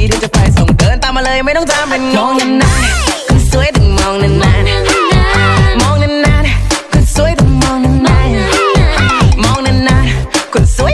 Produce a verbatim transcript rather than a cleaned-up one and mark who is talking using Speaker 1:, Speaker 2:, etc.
Speaker 1: ที่จะไปส่งเดินตามมาเลยไม่ต้องตามเป็นมองนานๆคนสวยต้องมองนานๆมองนานๆคนสวยต้องมองนานๆมองนานๆคนสวย